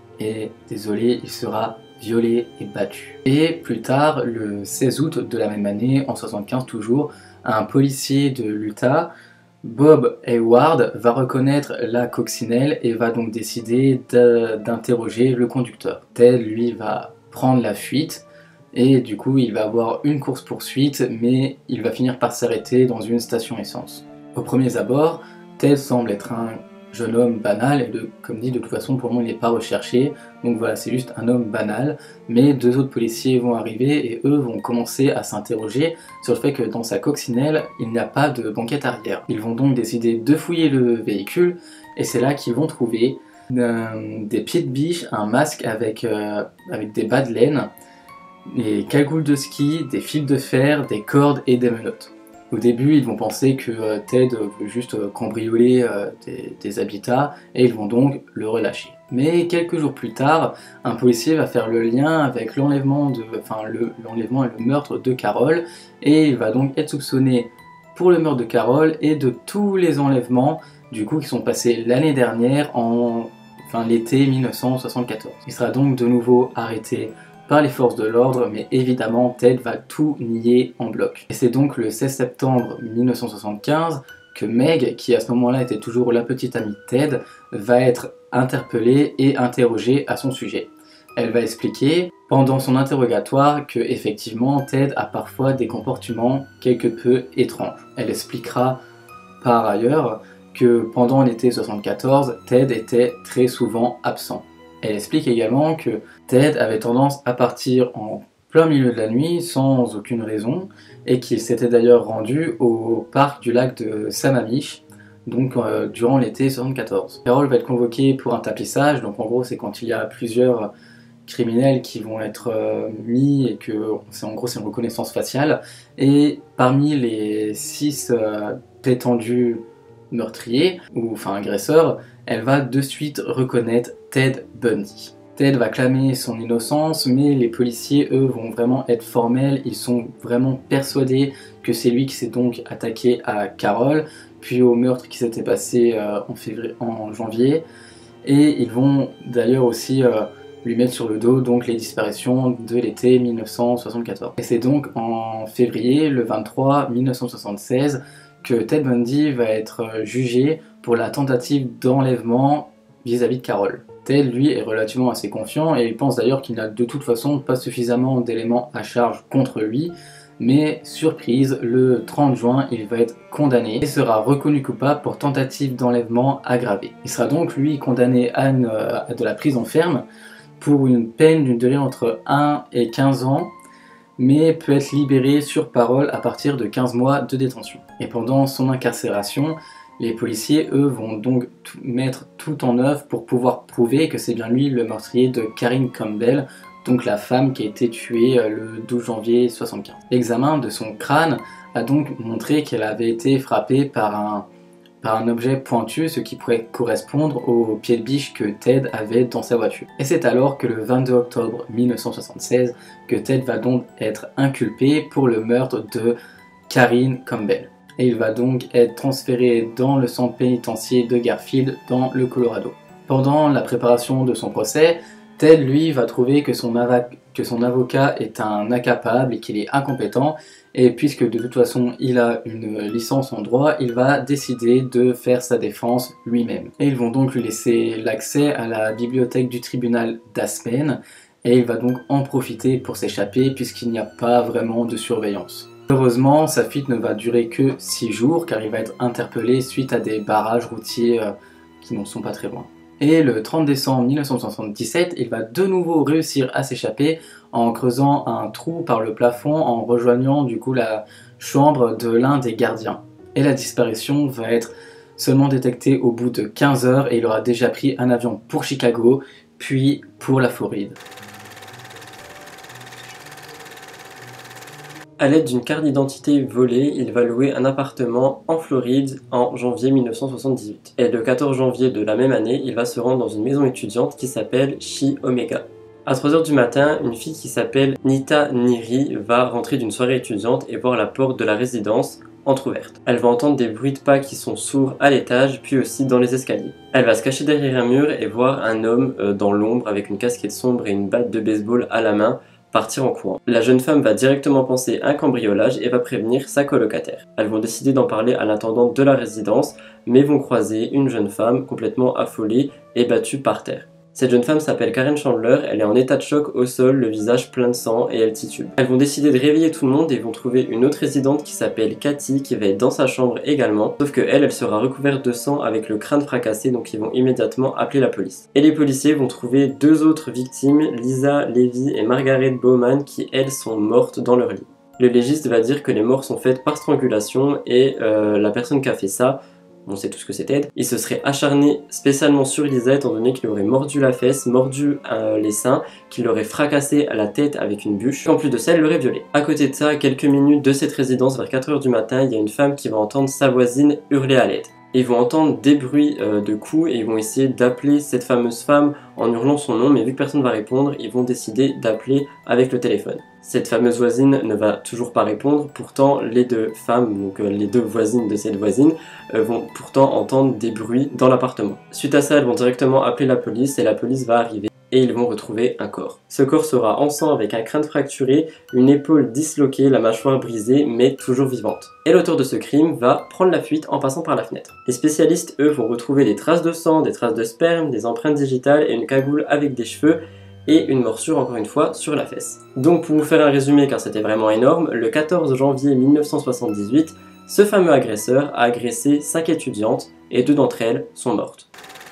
Et désolé, il sera violé et battu. Et plus tard, le seize août de la même année, en soixante-quinze toujours, un policier de l'Utah, Bob Hayward, va reconnaître la coccinelle et va donc décider d'interroger le conducteur. Ted, lui, va prendre la fuite. Et du coup, il va avoir une course-poursuite, mais il va finir par s'arrêter dans une station essence. Au premier abord, Ted semble être un jeune homme banal, et de, comme dit, de toute façon, pour le moment, il n'est pas recherché. Donc voilà, c'est juste un homme banal. Mais deux autres policiers vont arriver, et eux vont commencer à s'interroger sur le fait que dans sa coccinelle, il n'y a pas de banquette arrière. Ils vont donc décider de fouiller le véhicule, et c'est là qu'ils vont trouver euh, des pieds de biche, un masque avec, euh, avec des bas de laine, des cagoules de ski, des fils de fer, des cordes et des menottes. Au début, ils vont penser que euh, Ted veut juste euh, cambrioler euh, des, des habitats et ils vont donc le relâcher. Mais quelques jours plus tard, un policier va faire le lien avec l'enlèvement de, enfin, le, l'enlèvement et le meurtre de Carol, et il va donc être soupçonné pour le meurtre de Carol et de tous les enlèvements du coup qui sont passés l'année dernière, en enfin, l'été mille neuf cent soixante-quatorze. Il sera donc de nouveau arrêté par les forces de l'ordre, mais évidemment Ted va tout nier en bloc. Et c'est donc le seize septembre mille neuf cent soixante-quinze que Meg, qui à ce moment-là était toujours la petite amie de Ted, va être interpellée et interrogée à son sujet. Elle va expliquer pendant son interrogatoire que effectivement Ted a parfois des comportements quelque peu étranges. Elle expliquera par ailleurs que pendant l'été soixante-quatorze, Ted était très souvent absent. Elle explique également que Ted avait tendance à partir en plein milieu de la nuit sans aucune raison et qu'il s'était d'ailleurs rendu au parc du lac de Sammamish, donc euh, durant l'été soixante-quatorze. Carol va être convoquée pour un tapissage, donc en gros c'est quand il y a plusieurs criminels qui vont être euh, mis et que c'est en gros c'est une reconnaissance faciale, et parmi les six euh, prétendus meurtriers ou enfin agresseurs, elle va de suite reconnaître Ted Bundy. Ted va clamer son innocence, mais les policiers, eux, vont vraiment être formels. Ils sont vraiment persuadés que c'est lui qui s'est donc attaqué à Carol, puis au meurtre qui s'était passé euh, en, février, en janvier. Et ils vont d'ailleurs aussi euh, lui mettre sur le dos donc les disparitions de l'été mille neuf cent soixante-quatorze. Et c'est donc en février, le vingt-trois mille neuf cent soixante-seize, que Ted Bundy va être jugé pour la tentative d'enlèvement vis-à-vis de Carol. Ted, lui, est relativement assez confiant et il pense d'ailleurs qu'il n'a de toute façon pas suffisamment d'éléments à charge contre lui, mais surprise, le trente juin, il va être condamné et sera reconnu coupable pour tentative d'enlèvement aggravée. Il sera donc, lui, condamné à, une, à de la prison ferme pour une peine d'une durée entre un et quinze ans, mais peut être libéré sur parole à partir de quinze mois de détention. Et pendant son incarcération, les policiers, eux, vont donc tout mettre tout en œuvre pour pouvoir prouver que c'est bien lui le meurtrier de Karine Campbell, donc la femme qui a été tuée le douze janvier soixante-quinze. L'examen de son crâne a donc montré qu'elle avait été frappée par un, par un objet pointu, ce qui pourrait correspondre au pied de biche que Ted avait dans sa voiture. Et c'est alors que le vingt-deux octobre mille neuf cent soixante-seize que Ted va donc être inculpé pour le meurtre de Karine Campbell. Et il va donc être transféré dans le centre pénitentiaire de Garfield, dans le Colorado. Pendant la préparation de son procès, Ted, lui, va trouver que son, que son avocat est un incapable et qu'il est incompétent, et puisque de toute façon il a une licence en droit, il va décider de faire sa défense lui-même. Et ils vont donc lui laisser l'accès à la bibliothèque du tribunal d'Aspen, et il va donc en profiter pour s'échapper puisqu'il n'y a pas vraiment de surveillance. Heureusement, sa fuite ne va durer que six jours car il va être interpellé suite à des barrages routiers euh, qui n'en sont pas très loin. Et le trente décembre mille neuf cent soixante-dix-sept, il va de nouveau réussir à s'échapper en creusant un trou par le plafond en rejoignant du coup la chambre de l'un des gardiens. Et la disparition va être seulement détectée au bout de quinze heures et il aura déjà pris un avion pour Chicago, puis pour la Floride. À l'aide d'une carte d'identité volée, il va louer un appartement en Floride en janvier mille neuf cent soixante-dix-huit. Et le quatorze janvier de la même année, il va se rendre dans une maison étudiante qui s'appelle Chi Omega. À trois heures du matin, une fille qui s'appelle Nita Neri va rentrer d'une soirée étudiante et voir la porte de la résidence entrouverte. Elle va entendre des bruits de pas qui sont sourds à l'étage, puis aussi dans les escaliers. Elle va se cacher derrière un mur et voir un homme euh, dans l'ombre avec une casquette sombre et une batte de baseball à la main partir en courant. La jeune femme va directement penser à un cambriolage et va prévenir sa colocataire. Elles vont décider d'en parler à l'intendante de la résidence, mais vont croiser une jeune femme complètement affolée et battue par terre. Cette jeune femme s'appelle Karen Chandler, elle est en état de choc au sol, le visage plein de sang et elle titube. Elles vont décider de réveiller tout le monde et vont trouver une autre résidente qui s'appelle Cathy qui va être dans sa chambre également, sauf que elle, elle sera recouverte de sang avec le crâne fracassé, donc ils vont immédiatement appeler la police. Et les policiers vont trouver deux autres victimes, Lisa Levy et Margaret Bowman, qui elles sont mortes dans leur lit. Le légiste va dire que les morts sont faites par strangulation et euh, la personne qui a fait ça, on sait tout ce que c'était, il se serait acharné spécialement sur Lisa étant donné qu'il aurait mordu la fesse, mordu euh, les seins, qu'il aurait fracassé à la tête avec une bûche, en plus de ça, il l'aurait violée. À côté de ça, à quelques minutes de cette résidence, vers quatre heures du matin, il y a une femme qui va entendre sa voisine hurler à l'aide. Ils vont entendre des bruits euh, de coups et ils vont essayer d'appeler cette fameuse femme en hurlant son nom, mais vu que personne ne va répondre, ils vont décider d'appeler avec le téléphone. Cette fameuse voisine ne va toujours pas répondre, pourtant les deux femmes, donc euh, les deux voisines de cette voisine, euh, vont pourtant entendre des bruits dans l'appartement. Suite à ça, elles vont directement appeler la police et la police va arriver et ils vont retrouver un corps. Ce corps sera en sang avec un crâne fracturé, une épaule disloquée, la mâchoire brisée, mais toujours vivante. Et l'auteur de ce crime va prendre la fuite en passant par la fenêtre. Les spécialistes, eux, vont retrouver des traces de sang, des traces de sperme, des empreintes digitales et une cagoule avec des cheveux, et une morsure encore une fois sur la fesse. Donc pour vous faire un résumé car c'était vraiment énorme, le quatorze janvier mille neuf cent soixante-dix-huit, ce fameux agresseur a agressé cinq étudiantes et deux d'entre elles sont mortes.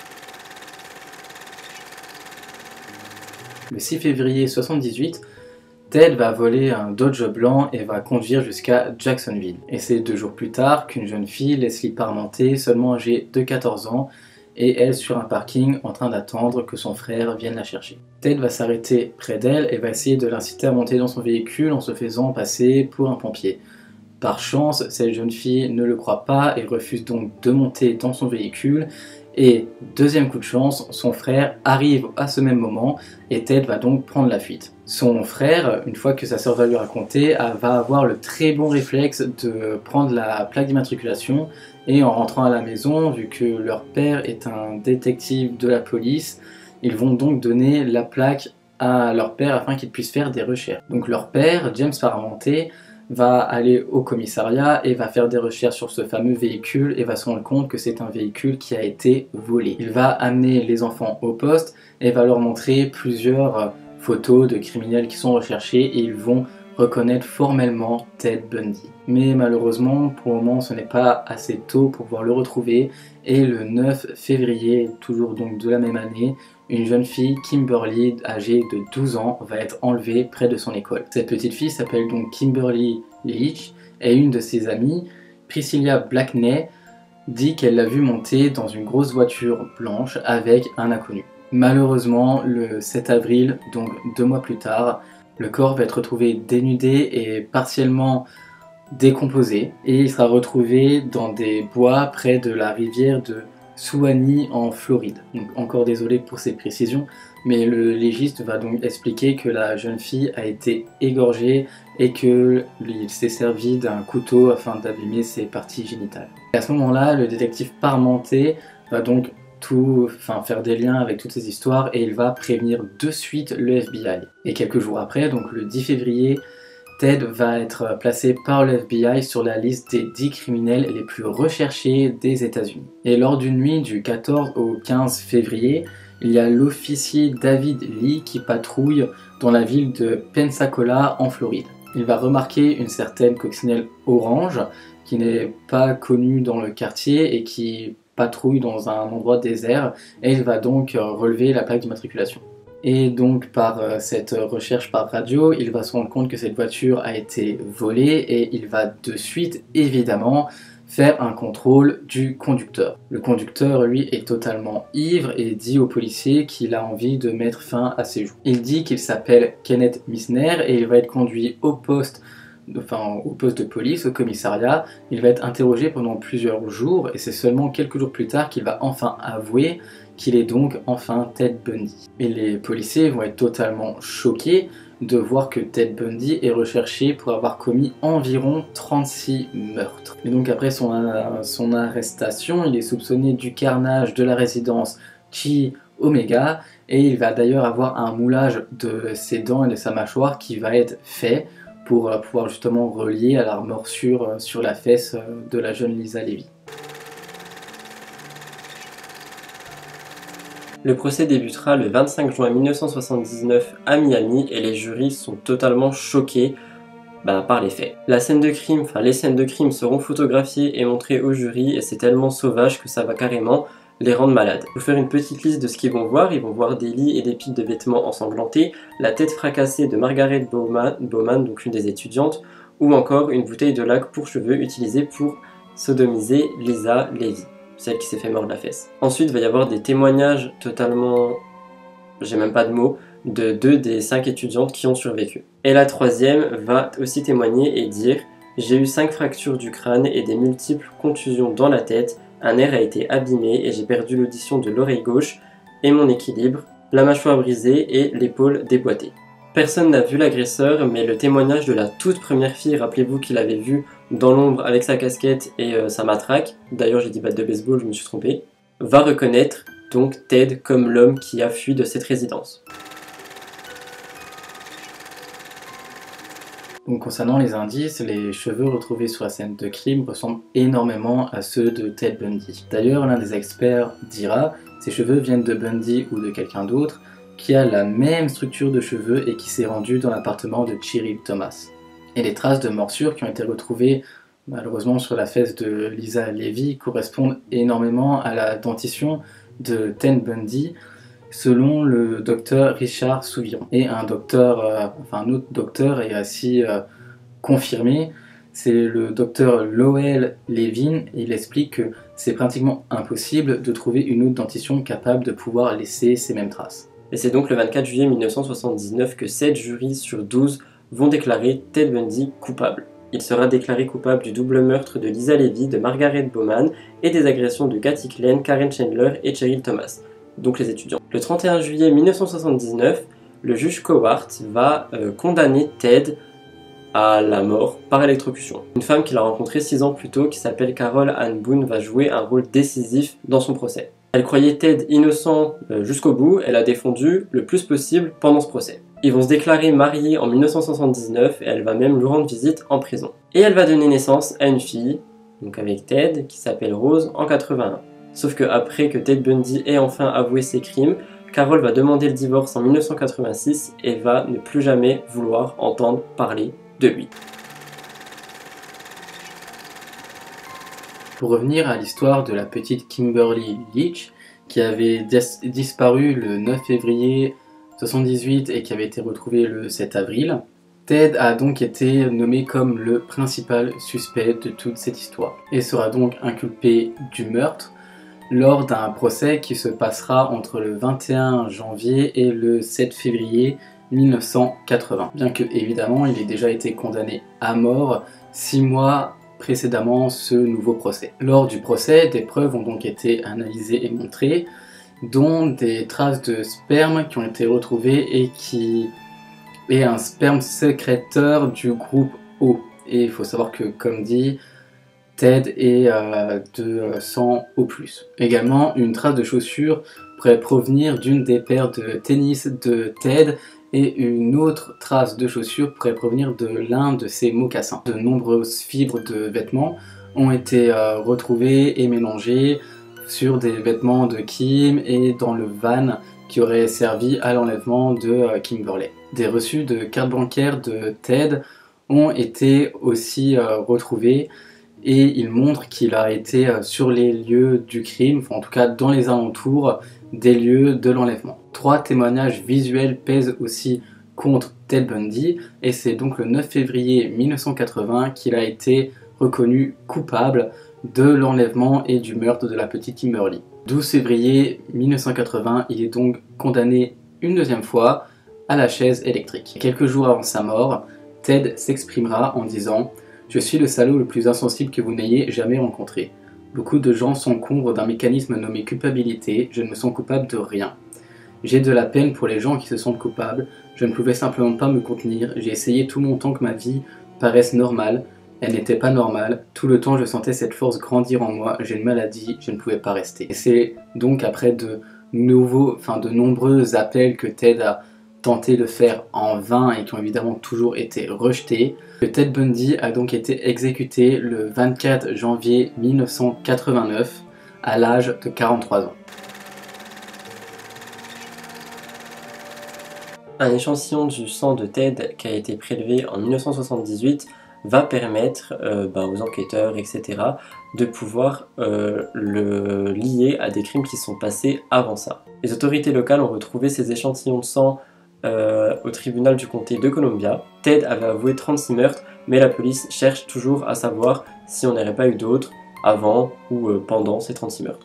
Le six février soixante-dix-huit, Ted va voler un Dodge blanc et va conduire jusqu'à Jacksonville. Et c'est deux jours plus tard qu'une jeune fille, Leslie Parmentier, seulement âgée de quatorze ans, et elle sur un parking en train d'attendre que son frère vienne la chercher. Ted va s'arrêter près d'elle et va essayer de l'inciter à monter dans son véhicule en se faisant passer pour un pompier. Par chance, cette jeune fille ne le croit pas et refuse donc de monter dans son véhicule. Et deuxième coup de chance, son frère arrive à ce même moment et Ted va donc prendre la fuite. Son frère, une fois que sa sœur va lui raconter, va avoir le très bon réflexe de prendre la plaque d'immatriculation et en rentrant à la maison, vu que leur père est un détective de la police, ils vont donc donner la plaque à leur père afin qu'il puisse faire des recherches. Donc leur père, James Parmentier, va aller au commissariat et va faire des recherches sur ce fameux véhicule et va se rendre compte que c'est un véhicule qui a été volé. Il va amener les enfants au poste et va leur montrer plusieurs photos de criminels qui sont recherchés et ils vont reconnaître formellement Ted Bundy. Mais malheureusement, pour le moment, ce n'est pas assez tôt pour pouvoir le retrouver et le neuf février, toujours donc de la même année, une jeune fille, Kimberly, âgée de douze ans, va être enlevée près de son école. Cette petite fille s'appelle donc Kimberly Leach et une de ses amies, Priscilla Blackney, dit qu'elle l'a vue monter dans une grosse voiture blanche avec un inconnu. Malheureusement, le sept avril, donc deux mois plus tard, le corps va être retrouvé dénudé et partiellement décomposé et il sera retrouvé dans des bois près de la rivière de Suwannee en Floride. Donc, encore désolé pour ces précisions, mais le légiste va donc expliquer que la jeune fille a été égorgée et qu'il s'est servi d'un couteau afin d'abîmer ses parties génitales. Et à ce moment-là, le détective Parmentier va donc tout, enfin, faire des liens avec toutes ces histoires et il va prévenir de suite le F B I. Et quelques jours après, donc le dix février, Ted va être placé par le F B I sur la liste des dix criminels les plus recherchés des États-Unis. Et lors d'une nuit du quatorze au quinze février, il y a l'officier David Lee qui patrouille dans la ville de Pensacola en Floride. Il va remarquer une certaine coccinelle orange qui n'est pas connue dans le quartier et qui patrouille dans un endroit désert et il va donc euh, relever la plaque d'immatriculation. Et donc par euh, cette recherche par radio, il va se rendre compte que cette voiture a été volée et il va de suite évidemment faire un contrôle du conducteur. Le conducteur, lui, est totalement ivre et dit au policier qu'il a envie de mettre fin à ses jours. Il dit qu'il s'appelle Kenneth Misner et il va être conduit au poste, enfin, au poste de police, au commissariat. Il va être interrogé pendant plusieurs jours et c'est seulement quelques jours plus tard qu'il va enfin avouer qu'il est donc enfin Ted Bundy. Et les policiers vont être totalement choqués de voir que Ted Bundy est recherché pour avoir commis environ trente-six meurtres. Et donc après son, son arrestation, il est soupçonné du carnage de la résidence Chi Omega et il va d'ailleurs avoir un moulage de ses dents et de sa mâchoire qui va être fait pour pouvoir justement relier à la morsure sur la fesse de la jeune Lisa Levy. Le procès débutera le vingt-cinq juin mille neuf cent soixante-dix-neuf à Miami et les jurys sont totalement choqués bah, par les faits. La scène de crime, enfin les scènes de crime seront photographiées et montrées au jury et c'est tellement sauvage que ça va carrément les rendre malades. Je vais vous faire une petite liste de ce qu'ils vont voir. Ils vont voir des lits et des piles de vêtements ensanglantés, la tête fracassée de Margaret Bowman, Bowman, donc une des étudiantes, ou encore une bouteille de laque pour cheveux utilisée pour sodomiser Lisa Levy, celle qui s'est fait mordre la fesse. Ensuite, il va y avoir des témoignages totalement, j'ai même pas de mots, de deux des cinq étudiantes qui ont survécu. Et la troisième va aussi témoigner et dire « J'ai eu cinq fractures du crâne et des multiples contusions dans la tête, un nerf a été abîmé et j'ai perdu l'audition de l'oreille gauche et mon équilibre, la mâchoire brisée et l'épaule déboîtée. » Personne n'a vu l'agresseur, mais le témoignage de la toute première fille, rappelez-vous qu'il avait vu dans l'ombre avec sa casquette et euh, sa matraque, d'ailleurs j'ai dit batte de baseball, je me suis trompé, va reconnaître donc Ted comme l'homme qui a fui de cette résidence. Donc concernant les indices, les cheveux retrouvés sur la scène de crime ressemblent énormément à ceux de Ted Bundy. D'ailleurs, l'un des experts dira « Ces cheveux viennent de Bundy ou de quelqu'un d'autre qui a la même structure de cheveux et qui s'est rendu dans l'appartement de Cheryl Thomas. » Et les traces de morsures qui ont été retrouvées malheureusement sur la fesse de Lisa Levy correspondent énormément à la dentition de Ted Bundy, selon le docteur Richard Souviron. Et un docteur, euh, enfin un autre docteur est ainsi euh, confirmé, c'est le docteur Lowell Levin, et il explique que c'est pratiquement impossible de trouver une autre dentition capable de pouvoir laisser ces mêmes traces. Et c'est donc le vingt-quatre juillet mille neuf cent soixante-dix-neuf que sept jurys sur douze vont déclarer Ted Bundy coupable. Il sera déclaré coupable du double meurtre de Lisa Levy, de Margaret Bowman et des agressions de Kathy Klein, Karen Chandler et Cheryl Thomas, donc les étudiants. Le trente et un juillet mille neuf cent soixante-dix-neuf, le juge Cowart va euh, condamner Ted à la mort par électrocution. Une femme qu'il a rencontrée six ans plus tôt, qui s'appelle Carol Ann Boone, va jouer un rôle décisif dans son procès. Elle croyait Ted innocent euh, jusqu'au bout, elle a défendu le plus possible pendant ce procès. Ils vont se déclarer mariés en mille neuf cent soixante-dix-neuf et elle va même lui rendre visite en prison. Et elle va donner naissance à une fille, donc avec Ted, qui s'appelle Rose, en quatre-vingt-un. Sauf que après que Ted Bundy ait enfin avoué ses crimes, Carol va demander le divorce en mille neuf cent quatre-vingt-six et va ne plus jamais vouloir entendre parler de lui. Pour revenir à l'histoire de la petite Kimberly Leach, qui avait dis disparu le neuf février soixante-dix-huit et qui avait été retrouvée le sept avril, Ted a donc été nommé comme le principal suspect de toute cette histoire et sera donc inculpé du meurtre lors d'un procès qui se passera entre le vingt et un janvier et le sept février mille neuf cent quatre-vingts. Bien que évidemment il ait déjà été condamné à mort six mois précédemment ce nouveau procès. Lors du procès, des preuves ont donc été analysées et montrées, dont des traces de sperme qui ont été retrouvées et qui est un sperme sécréteur du groupe O. Et il faut savoir que, comme dit, Ted est euh, de sang O plus. Également, une trace de chaussure pourrait provenir d'une des paires de tennis de Ted et une autre trace de chaussure pourrait provenir de l'un de ses mocassins. De nombreuses fibres de vêtements ont été euh, retrouvées et mélangées sur des vêtements de Kim et dans le van qui aurait servi à l'enlèvement de euh, Kimberly. Des reçus de carte bancaire de Ted ont été aussi euh, retrouvés et il montre qu'il a été sur les lieux du crime, enfin en tout cas dans les alentours des lieux de l'enlèvement. Trois témoignages visuels pèsent aussi contre Ted Bundy et c'est donc le neuf février mille neuf cent quatre-vingts qu'il a été reconnu coupable de l'enlèvement et du meurtre de la petite Kimberly. douze février mille neuf cent quatre-vingts, il est donc condamné une deuxième fois à la chaise électrique. Quelques jours avant sa mort, Ted s'exprimera en disant « Je suis le salaud le plus insensible que vous n'ayez jamais rencontré. Beaucoup de gens s'encombrent d'un mécanisme nommé culpabilité, je ne me sens coupable de rien. J'ai de la peine pour les gens qui se sentent coupables, je ne pouvais simplement pas me contenir, j'ai essayé tout mon temps que ma vie paraisse normale, elle n'était pas normale, tout le temps je sentais cette force grandir en moi, j'ai une maladie, je ne pouvais pas rester. » Et c'est donc après de nouveaux, enfin de nombreux appels que Ted a tenté de faire en vain et qui ont évidemment toujours été rejetés, que Ted Bundy a donc été exécuté le vingt-quatre janvier mille neuf cent quatre-vingt-neuf à l'âge de quarante-trois ans. Un échantillon du sang de Ted qui a été prélevé en mille neuf cent soixante-dix-huit va permettre euh, ben, aux enquêteurs, et cetera, de pouvoir euh, le lier à des crimes qui sont passés avant ça. Les autorités locales ont retrouvé ces échantillons de sang euh, au tribunal du comté de Columbia. Ted avait avoué trente-six meurtres, mais la police cherche toujours à savoir si on n'aurait pas eu d'autres avant ou euh, pendant ces trente-six meurtres.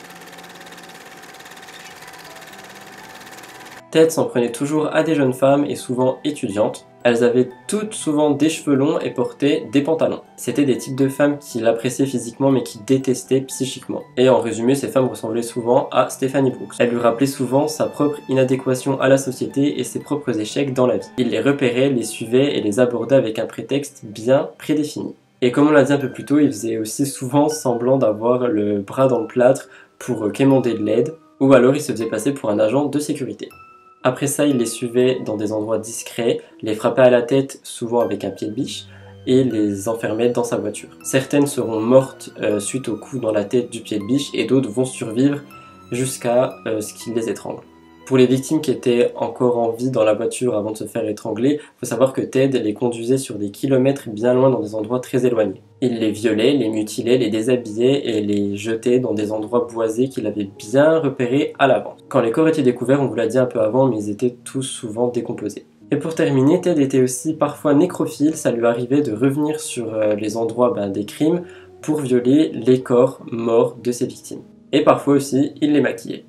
Ted s'en prenait toujours à des jeunes femmes et souvent étudiantes. Elles avaient toutes souvent des cheveux longs et portaient des pantalons. C'était des types de femmes qu'il appréciait physiquement mais qui détestait psychiquement. Et en résumé, ces femmes ressemblaient souvent à Stephanie Brooks. Elles lui rappelaient souvent sa propre inadéquation à la société et ses propres échecs dans la vie. Il les repérait, les suivait et les abordait avec un prétexte bien prédéfini. Et comme on l'a dit un peu plus tôt, il faisait aussi souvent semblant d'avoir le bras dans le plâtre pour quémander de l'aide, ou alors il se faisait passer pour un agent de sécurité. Après ça, il les suivait dans des endroits discrets, les frappait à la tête, souvent avec un pied de biche, et les enfermait dans sa voiture. Certaines seront mortes euh, suite au coup dans la tête du pied de biche, et d'autres vont survivre jusqu'à euh, ce qu'il les étrangle. Pour les victimes qui étaient encore en vie dans la voiture avant de se faire étrangler, il faut savoir que Ted les conduisait sur des kilomètres bien loin dans des endroits très éloignés. Il les violait, les mutilait, les déshabillait et les jetait dans des endroits boisés qu'il avait bien repérés à l'avance. Quand les corps étaient découverts, on vous l'a dit un peu avant, mais ils étaient tous souvent décomposés. Et pour terminer, Ted était aussi parfois nécrophile, ça lui arrivait de revenir sur les endroits ben, des crimes pour violer les corps morts de ses victimes. Et parfois aussi, il les maquillait.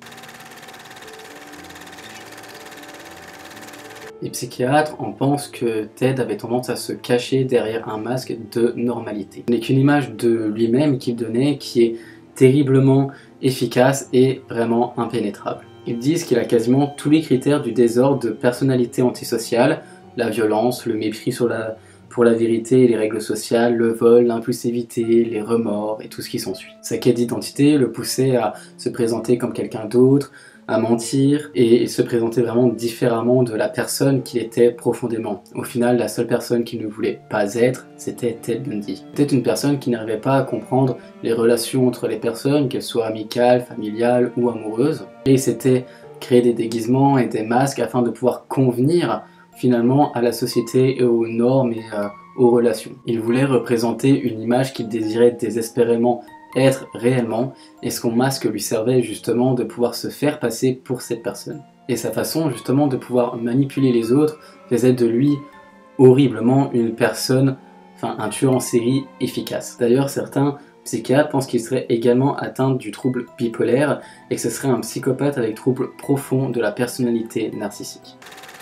Les psychiatres en pensent que Ted avait tendance à se cacher derrière un masque de normalité. Ce n'est qu'une image de lui-même qu'il donnait qui est terriblement efficace et vraiment impénétrable. Ils disent qu'il a quasiment tous les critères du désordre de personnalité antisociale, la violence, le mépris sur la, pour la vérité et les règles sociales, le vol, l'impulsivité, les remords et tout ce qui s'ensuit. Sa quête d'identité le poussait à se présenter comme quelqu'un d'autre, à mentir et se présenter vraiment différemment de la personne qu'il était profondément. Au final, la seule personne qu'il ne voulait pas être, c'était Ted Bundy. C'était une personne qui n'arrivait pas à comprendre les relations entre les personnes, qu'elles soient amicales, familiales ou amoureuses. Et il s'était créé des déguisements et des masques afin de pouvoir convenir finalement à la société et aux normes et euh, aux relations. Il voulait représenter une image qu'il désirait désespérément être réellement, et son masque lui servait justement de pouvoir se faire passer pour cette personne. Et sa façon justement de pouvoir manipuler les autres faisait de lui horriblement une personne, enfin un tueur en série efficace. D'ailleurs, certains psychiatres pensent qu'il serait également atteint du trouble bipolaire et que ce serait un psychopathe avec trouble profond de la personnalité narcissique.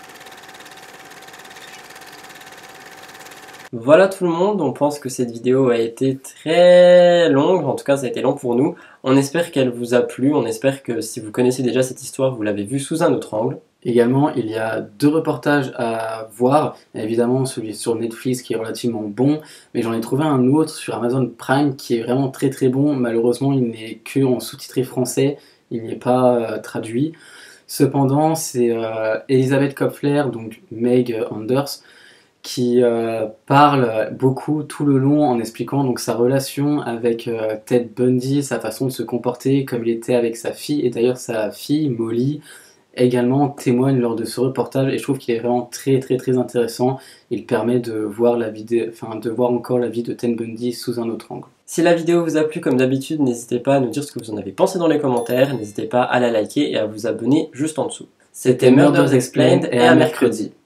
Voilà tout le monde, on pense que cette vidéo a été très longue, en tout cas ça a été long pour nous. On espère qu'elle vous a plu, on espère que si vous connaissez déjà cette histoire, vous l'avez vue sous un autre angle. Également, il y a deux reportages à voir, évidemment celui sur Netflix qui est relativement bon, mais j'en ai trouvé un autre sur Amazon Prime qui est vraiment très très bon. Malheureusement, il n'est que en sous-titré français, il n'est pas euh, traduit. Cependant, c'est euh, Elizabeth Kopfler, donc Meg Anders, qui euh, parle beaucoup tout le long en expliquant donc sa relation avec euh, Ted Bundy, sa façon de se comporter comme il était avec sa fille, et d'ailleurs sa fille Molly également témoigne lors de ce reportage et je trouve qu'il est vraiment très très très intéressant. Il permet de voir, la vidéo, enfin, de voir encore la vie de Ted Bundy sous un autre angle. Si la vidéo vous a plu, comme d'habitude, n'hésitez pas à nous dire ce que vous en avez pensé dans les commentaires, n'hésitez pas à la liker et à vous abonner juste en dessous. C'était Murders Explained et à mercredi.